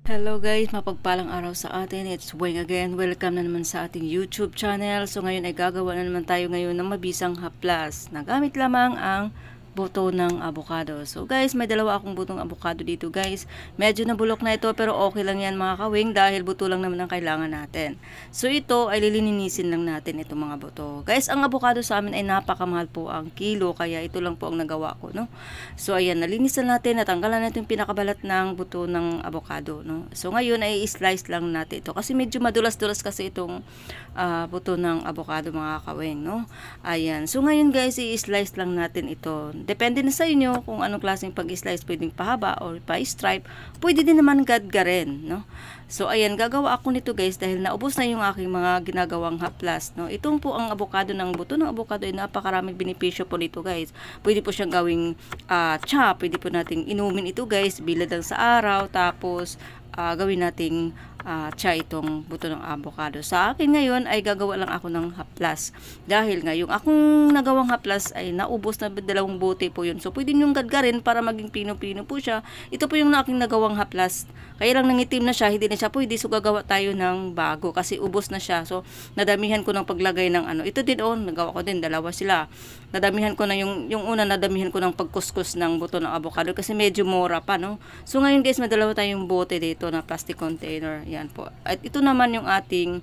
Hello guys, mapagpalang araw sa atin. It's Weng again. Welcome na naman sa ating YouTube channel. So ngayon ay gagawa na naman tayo ngayon ng mabisang haplas na gamit lamang ang buto ng avocado. So guys, may dalawa akong butong avocado dito guys. Medyo nabulok na ito pero okay lang yan mga kawing dahil buto lang naman ang kailangan natin. So ito ay lilinisin lang natin itong mga buto. Guys, ang avocado sa amin ay napakamahal po ang kilo kaya ito lang po ang nagawa ko, no? So ayan, nalinisan natin, natanggalan natin yung pinakabalat ng buto ng avocado, no? So ngayon ay i-slice lang natin ito kasi medyo madulas-dulas kasi itong buto ng avocado mga kawing, no? Ayan. So ngayon guys, i-slice lang natin ito. Depende na sa inyo kung anong klaseng pag-slice, pwedeng pahaba or pa-stripe. Pwede din naman gadgarin, no? So ayan, gagawa ako nito guys dahil naubos na yung aking mga ginagawang haplas, no? Itong po ang avocado ng buto ng avocado ay napakaraming benepisyo po nito guys. Pwede po siyang gawing chop, pwede po nating inumin ito guys, bilad lang sa araw, tapos gawin nating tsa itong buto ng avocado. Sa akin ngayon ay gagawa lang ako ng haplas. Dahil nga yung akong nagawang haplas ay naubos na dalawang bote po yun. So pwede nyo gadgarin para maging pino-pino po siya. Ito po yung aking nagawang haplas. Kaya lang nangitim na siya, hindi na siya pwede. So gagawa tayo ng bago kasi ubos na siya. So nadamihan ko ng paglagay ng ano. Ito din nagawa ko din, dalawa sila. Nadamihan ko na yung una, nadamihan ko ng pagkuskus ng buto ng avocado kasi medyo mura pa, no? So ngayon guys, may dalawa tayong bote dito na plastic container. Yan po. At ito naman yung ating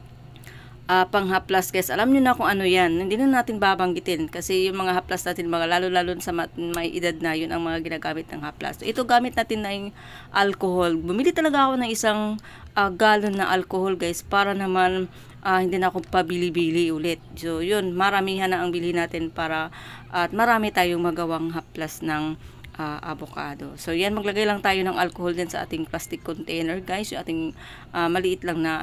panghaplas guys. Alam nyo na kung ano yan. Hindi na natin babanggitin kasi yung mga haplas natin, mga lalo-lalo sa may edad na, yun ang mga ginagamit ng haplas. So, ito gamit natin na yung alcohol. Bumili talaga ako ng isang galon na alcohol guys para naman hindi na ako pabili-bili ulit. So yun, maramihan na ang bili natin para at marami tayong magawang haplas ng avocado. So yan, maglagay lang tayo ng alcohol din sa ating plastic container guys, yung ating maliit lang na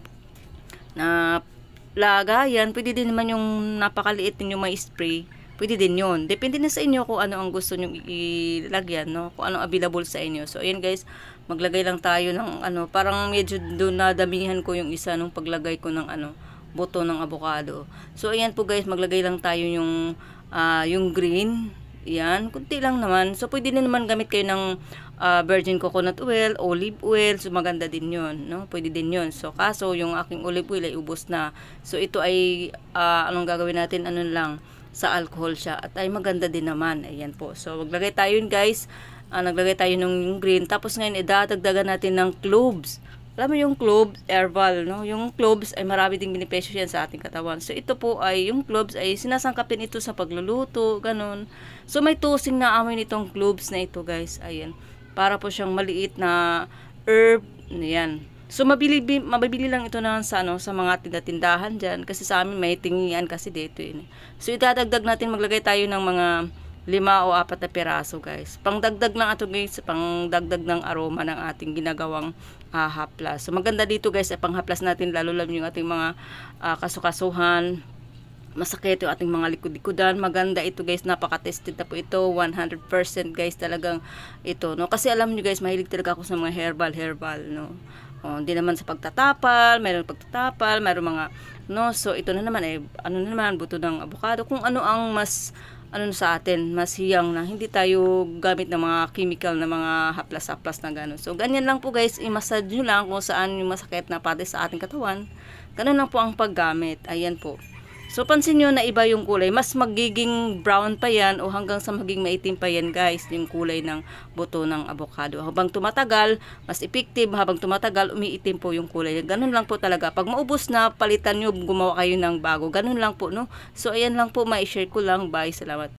na lagayan. Pwede din naman yung napakaliit ninyo may spray, pwede din yun. Depende na sa inyo kung ano ang gusto nyo ilagyan, no? Kung ano available sa inyo. So ayan guys, maglagay lang tayo ng parang medyo doon nadamihan ko yung isa nung paglagay ko ng buto ng avocado. So ayan po guys, maglagay lang tayo yung green. Yan, kunti lang naman. So pwede din naman gamit kayo ng virgin coconut oil, olive oil. So maganda din yun, no? Pwede din yun. So kaso yung aking olive oil ay ubos na. So ito ay anong gagawin natin, lang sa alcohol siya at ay maganda din naman. Ayan po. So maglagay tayo yun guys. Naglagay tayo ng green. Tapos ngayon idadagdagan natin ng cloves. Alam mo yung cloves, herbal, no? Yung cloves ay marami ding benepisyo yan sa ating katawan. So ito po ay, yung cloves ay sinasangkap din ito sa pagluluto, ganun. So may tusing na amoy nitong cloves na ito guys. Ayan. Para po siyang maliit na herb. Ayan. So mabibili lang ito na sa mga tindahan diyan kasi sa amin may tingian kasi dito yun. So idadagdag natin, maglagay tayo ng mga 5 o 4 na piraso guys. Pangdagdag lang ito guys, pangdagdag ng aroma ng ating ginagawang haplas. So maganda dito guys, panghaplas natin lalo lang yung ating mga kasukasuhan. Masakit yung ating mga likod-likodan. Maganda ito guys, napaka-tested na po ito, 100% guys talagang ito, no? Kasi alam niyo guys, mahilig talaga ako sa mga herbal, no? Hindi naman sa pagtatapal, mayroong pagtatapal, mayroong mga, no? So ito na naman ay buto ng avocado, kung ano ang mas sa atin, mas hiyang na hindi tayo gamit ng mga chemical na mga haplas-haplas na gano'n. So ganyan lang po guys, i-massage nyo lang kung saan yung masakit na parte sa ating katawan. Ganun lang po ang paggamit. Ayan po. So pansin nyo na iba yung kulay, mas magiging brown pa yan o hanggang sa maging maitim pa yan guys, yung kulay ng buto ng avocado. Habang tumatagal, mas effective, habang tumatagal, umiitim po yung kulay. Ganun lang po talaga. Pag maubos na, palitan nyo, gumawa kayo ng bago. Ganun lang po, no? So ayan lang po, ma-share ko lang. Bye, salamat.